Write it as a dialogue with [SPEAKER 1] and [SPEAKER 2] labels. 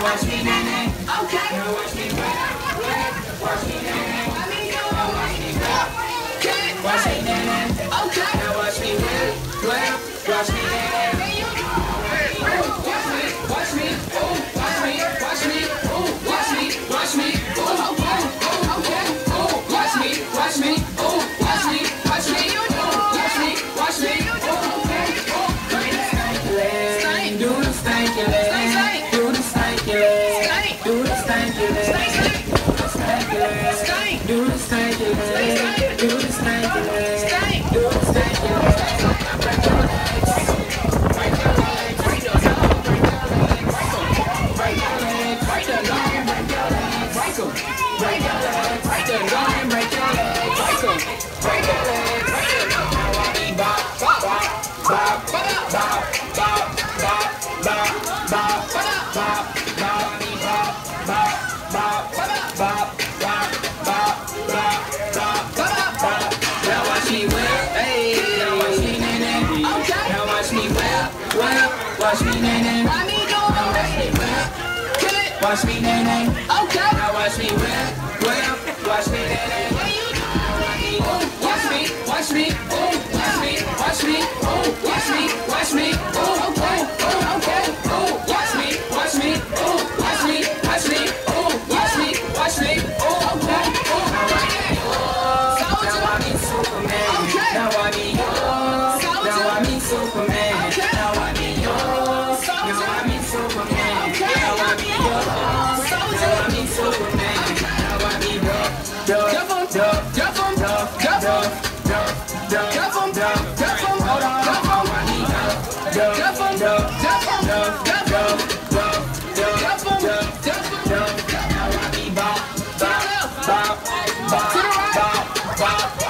[SPEAKER 1] watch me nay. Okay. Now watch me watch me nay. Now watch me watch me nay. Okay. Now watch me watch me nay. Watch me, oh, watch me, watch me, oh, watch me, watch me, oh, okay, oh, watch me, watch me, oh, watch me, watch me, oh, watch me, watch me, oh, okay, oh, do the stanky leg, do the stanky leg, do the stanky leg, do the stanky leg, do the stanky leg, do the stanky leg, do the stanky leg. Break your legs, break your legs, break your legs, break your legs, break your legs. Now I be bop, bop, bop, bop, bop, bop, bop, bop, bop, bop, bop, be bop, bop, bop, bop, bop, bop, bop, bop, bop. Now watch me whip, hey, now watch me nay nay. Now watch me whip, watch me nay nay. Now watch me whip, watch me nay nay. Okay. Now watch me whip, watch me nay nay. Watch me, watch me, oh, watch me, watch me, oh, watch me, watch me, oh, okay, oh, okay, oh, watch me, watch me, oh, watch me, watch me, oh, watch me, watch me, oh, okay, oh, now I mean Superman, okay. Now I mean now I mean Superman, okay. Now I mean now I mean Superman, okay. Now I mean now I mean Superman, now I mean bop, bop, bop, bop, bop, bop.